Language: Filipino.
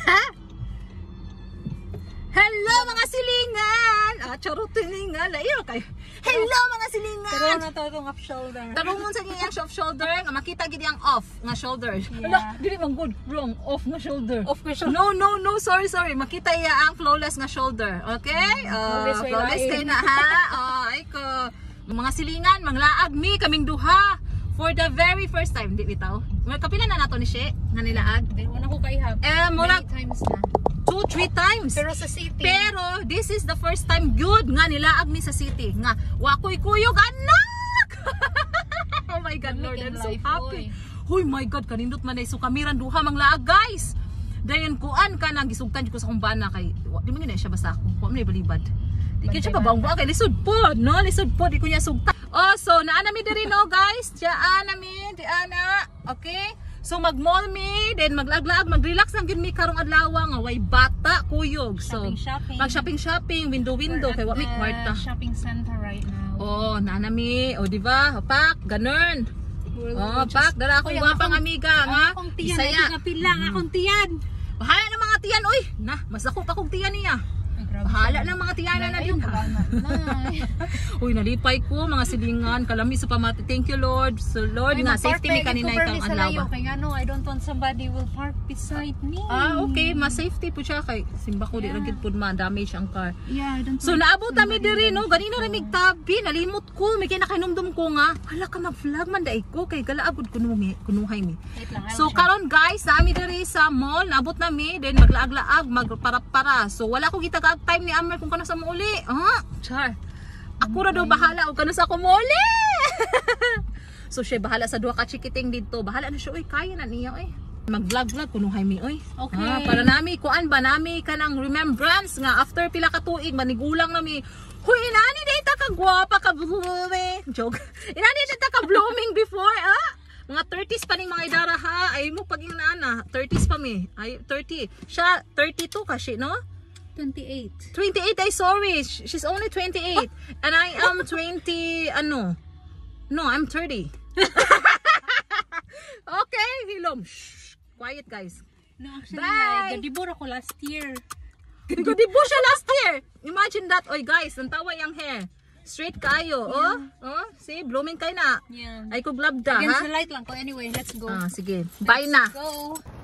Hello mga silingan! Charot tiningan. Layo kayo. Hello mga silingan! Pero na to itong off shoulder. Tarungon sa giyang off shoulder. Nga makita gid yang off nga shoulder. Yeah. Ala, dili man good. Wrong. Off nga shoulder. Off nga shoulder. No. Sorry. Makita iya ang flawless nga shoulder. Okay? Flawless kayo na ha. Ay ko. Mga silingan, manglaag mi kaming duha. For the very first time. Di bitaw. Kapila na nato ni She nga nilaag. Di wala ko kaihap. Murag many times na. 2-3 times. Pero sa city. Pero this is the first time good nga nilaag ni sa city. Nga wakoy kuyog anak. Oh my God, Lord, I'm so happy. Hoy my God, kanindot man ay so kamiran duha manglaag guys. Dayon kuan ka nang gisugtan ko sa kumbana kay di man gina siya basta ako. Wa man balibad. Di kay siya pabaong kay lisod pod, no? Lisod pod di ko niya sugtan. Oh, so naana mi diri no guys. Diyan mi, di ana. Okay? So mag-mall mi, then maglag-lag, mag-relax lang gyud mi karong adlaw nga way bata kuyog. So mag-shopping, window kay wa mi kwarta. Shopping center right now. Oh, naana mi, oh di ba? Pak, ganun. Oh, pak, dala akong gwapang amiga nga. Akong tiyan, Bisaya. kapilang akong tiyan. Bahala ng mga tiyan, oy. Na, mas ako pa kong tiyan niya. Bahala ng mga tiyanan na din. Uy, nalipay ko mga silingan, kalami sa pamati. Thank you Lord. So Lord nga safety mi kanina itang adlaw. Kay ano, I don't want somebody will park beside me. Okay, mas safety po siya kay simba ko di ra gid pud ma-damage ang car. Yeah, I don't So naabot kami diri no, ganina ra mig tabi, nalimot ko, may kinakinumdum ko nga. Hala ka mag-vlog man dai ko kay galaagod kunuhay mi. So karon guys, nami diri sa mall, naabot nami, then maglaag-laag, magpara-para. So wala ko kita time ni Amar kung kano sa mo uli. Char. Ako ra daw bahala og kano sa ko mo uli. So siya bahala sa duha ka chikiting dito. Bahala na siya oy, kaya na niya oy. Mag-vlog kunuhay mi oy. Okay. Para nami kuan ba nami kanang remembrance nga after pila ka tuig manigulang nami. Hoy inani data ka gwapa ka blooming. Joke. Inani data ka blooming before Mga 30s pa ning mga idara ha. Ay mo pag inana 30s pa mi. Ay 30. Siya 32 kasi no? 28. 28, ay sorry. She's only 28. And I am 20, ano? No, I'm 30. Okay, Hilom. Shh. Quiet guys. No, actually, Bye! gadibor ako last year. Gadibo siya last year. Imagine that. Oy guys, nantawa yung hair. Straight kayo. Oh, see, blooming kayo na. Yeah. Ay ko glabda, ha? Against the light lang ko. Anyway, let's go. Sige. Bye na. Go.